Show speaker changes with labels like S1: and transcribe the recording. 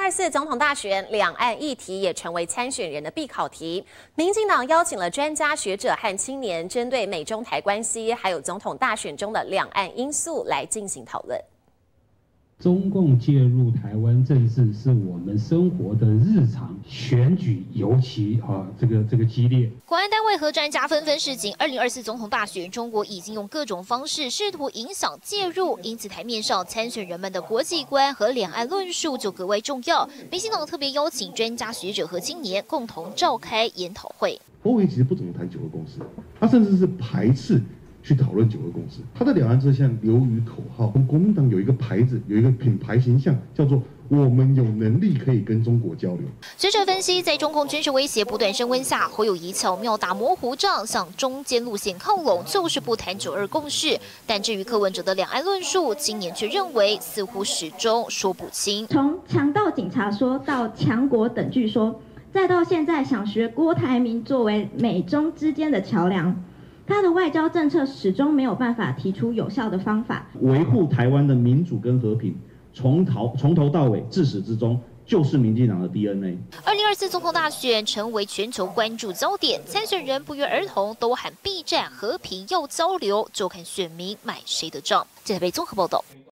S1: 2024总统大选，两岸议题也成为参选人的必考题。民进党邀请了专家学者和青年，针对美中台关系，还有总统大选中的两岸因素来进行讨论。
S2: 中共介入台湾政治是我们生活的日常，选举尤其这个激烈。
S3: 国安单位和专家纷纷示警，2024总统大选，中国已经用各种方式试图影响介入，因此台面上参选人们的国际观和两岸论述就格外重要。民进党特别邀请专家学者和青年共同召开研讨会。
S4: 侯友宜其实不怎么谈九二共识，他甚至是排斥 去讨论九二共识，他的两岸这项流于口号。我们国民党有一个牌子，有一个品牌形象，叫做“我们有能力可以跟中国交流”。
S3: 学者分析，在中共军事威胁不断升温下，侯友宜巧妙打模糊仗，向中间路线靠拢，就是不谈九二共识。但至于柯文哲的两岸论述，今年却认为似乎始终说不清。
S5: 从强盗警察说到强国等距说，再到现在想学郭台铭作为美中之间的桥梁。 他的外交政策始终没有办法提出有效的方法，
S6: 维护台湾的民主跟和平，从头到尾至始至终就是民进党的 DNA。
S3: 2024总统大选成为全球关注焦点，参选人不约而同都喊避战和平要交流，就看选民买谁的账。这台北综合报道。